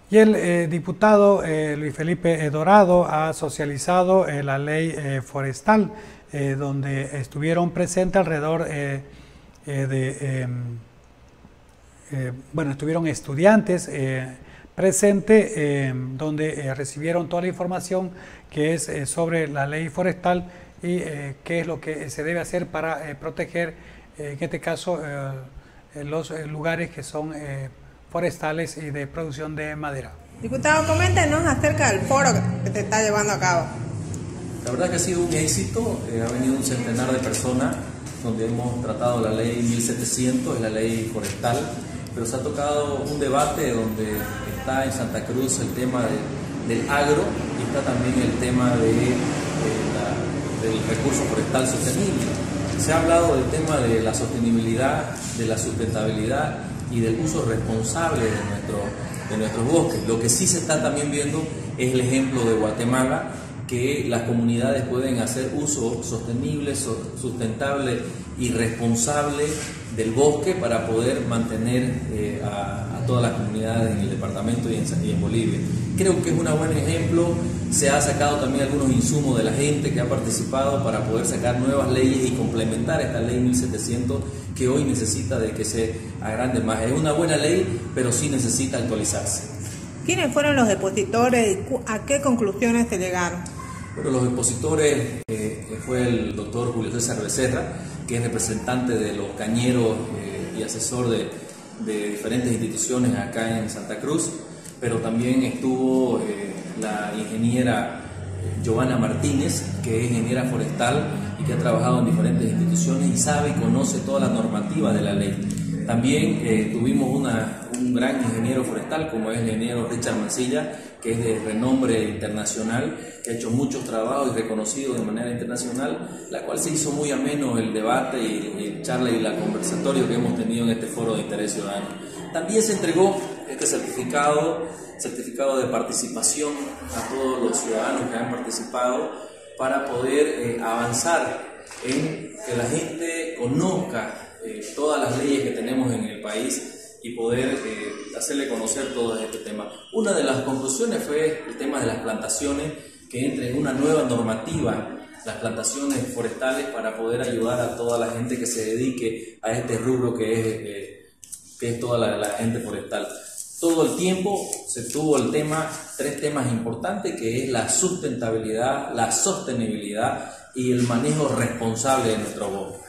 Y el diputado Luis Felipe Dorado ha socializado la ley forestal, donde estuvieron presentes alrededor bueno, estuvieron estudiantes presentes, donde recibieron toda la información que es sobre la ley forestal y qué es lo que se debe hacer para proteger, en este caso, los lugares que son forestales y de producción de madera. Diputado, coméntenos acerca del foro que se está llevando a cabo. La verdad que ha sido un éxito, ha venido un centenar de personas donde hemos tratado la ley 1700, la ley forestal, pero se ha tocado un debate donde está en Santa Cruz el tema del agro y está también el tema del recurso forestal sostenible. Se ha hablado del tema de la sostenibilidad, de la sustentabilidad y del uso responsable de nuestros bosques. Lo que sí se está también viendo es el ejemplo de Guatemala, que las comunidades pueden hacer uso sostenible, sustentable y responsable del bosque para poder mantener a todas las comunidades en el departamento y en Bolivia. Creo que es un buen ejemplo. Se ha sacado también algunos insumos de la gente que ha participado para poder sacar nuevas leyes y complementar esta ley 1700 que hoy necesita de que se agrande más. Es una buena ley, pero sí necesita actualizarse. ¿Quiénes fueron los expositores y a qué conclusiones se llegaron? Bueno, los expositores fue el doctor Julio César Becerra, que es representante de los cañeros y asesor de diferentes instituciones acá en Santa Cruz, pero también estuvo la ingeniera Giovanna Martínez, que es ingeniera forestal y que ha trabajado en diferentes instituciones y sabe y conoce toda la normativa de la ley. También tuvimos un gran ingeniero forestal como es el ingeniero Richard Mancilla, que es de renombre internacional, que ha hecho muchos trabajos y reconocido de manera internacional, la cual se hizo muy ameno el debate y el charla y el conversatorio que hemos tenido en este foro de interés ciudadano. También se entregó este certificado de participación a todos los ciudadanos que han participado para poder avanzar en que la gente conozca todas las leyes que tenemos en el país y poder hacerle conocer todo este tema. Una de las conclusiones fue el tema de las plantaciones, que entre en una nueva normativa las plantaciones forestales para poder ayudar a toda la gente que se dedique a este rubro que es toda la gente forestal. Todo el tiempo se tuvo tres temas importantes, que es la sustentabilidad, la sostenibilidad y el manejo responsable de nuestro bosque.